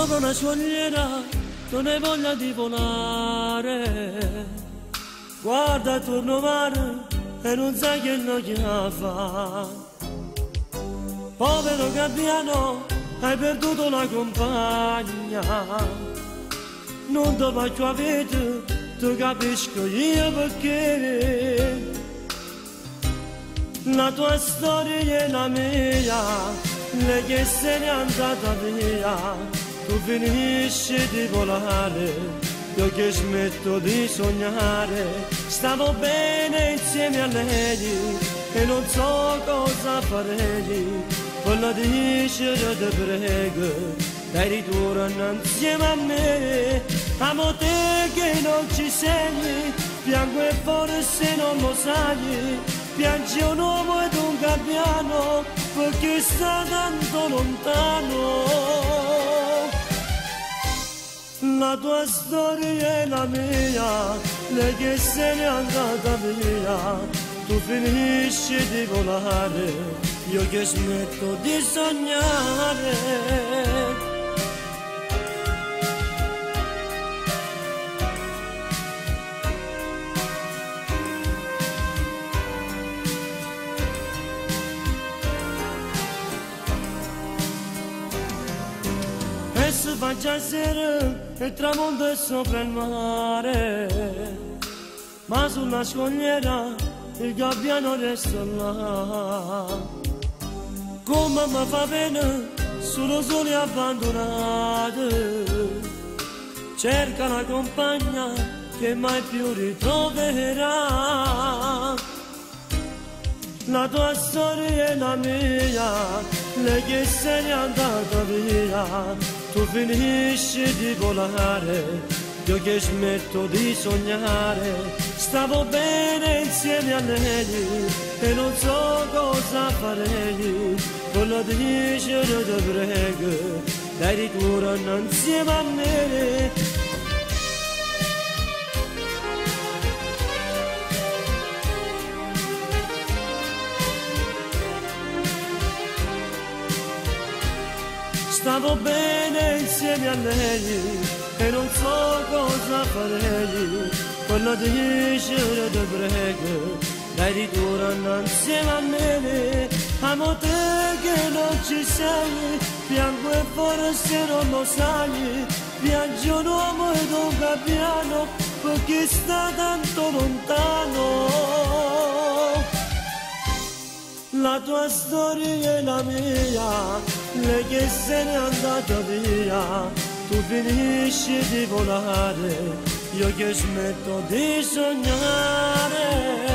sopra una scogliera non hai voglia di volare, guarda attorno mare e non sai che noia fa. Povero gabbiano, hai perduto la compagna, non ti faccio avere, ti capisco io perché. La tua storia è la mia, lei che se n'è andata via, tu finisci di volare, io che smetto di sognare. Stavo bene insieme a lei e non so cosa farei, voglio dicere ti prego, dai ritorna insieme a me. Amo te che non ci sei, piango e forse non lo sai, piange un uomo ed un gabbiano perché sta tanto lontano. La tua storia è la mia, lei che se n'è andata via, tu finisci di volare, io che smetto di sognare. Si fa già sera e il tramonto è sopra il mare, ma sulla scogliera il gabbiano resta là. Come mi fa pena, sono soli abbandonati, cerca una compagna che mai più ritroverà. La tua storia è la mia, lei che se n'è andata via, tu finisci di volare, io che smetto di sognare. Stavo bene insieme a lei e non so cosa farei, voglio dicere ti prego, dai ritorna insieme a me. Stavo bene insieme a lei e non so cosa farei, voglio dicere ti prego, dai ritorna insieme a me. Amo te che non ci sei, piango e forse non lo sai, piange un uomo ed un gabbiano perché sta tanto lontano. La tua storia è la mia, lei che se n'è andata via, tu finisci di volare, io che smetto di sognare.